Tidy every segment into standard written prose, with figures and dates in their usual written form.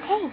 Hey.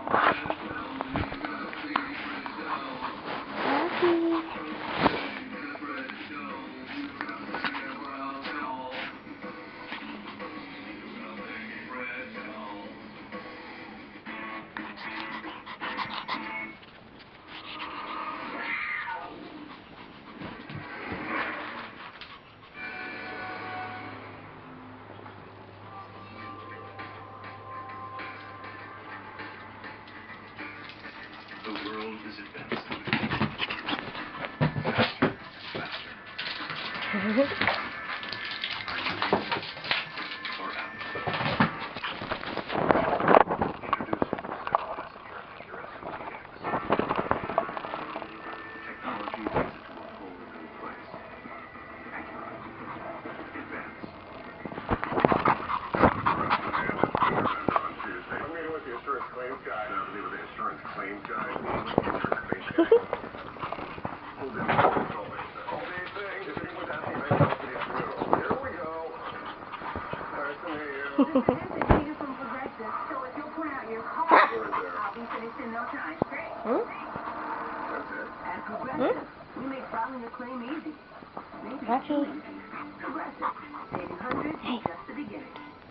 The world is advancing. Faster. Are you in or out? Introducing the 7-passenger Acura SUVX. Technology takes it to a whole new place. Acura. Advance. On Tuesday. I'm meeting with the insurance claims guy. With the insurance claims guy. Hold in all day thing. If anyone's asking about company through. Here we go. Nice to meet you. This is Peter from Progressive. So if you'll point out your car, I'll be finished in no time. Great. That's it. At Progressive, we make filing a claim easy. Make it easy. Progressive. Saving hundreds is just the beginning.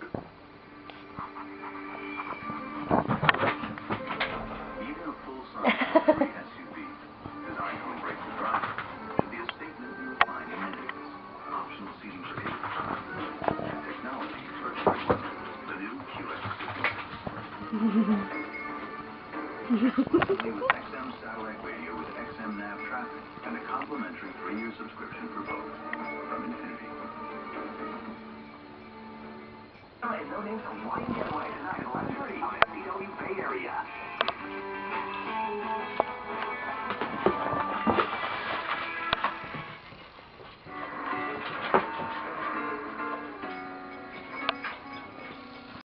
Even a full-size luxury SUV designed to embrace the driver should be a statement you will find in minutes. Optional seating for 8 and technology for 3. The new QX50. Exclusively with XM satellite radio with XM nav traffic and a complimentary 3-year subscription for both from Infinity. No names, one get one.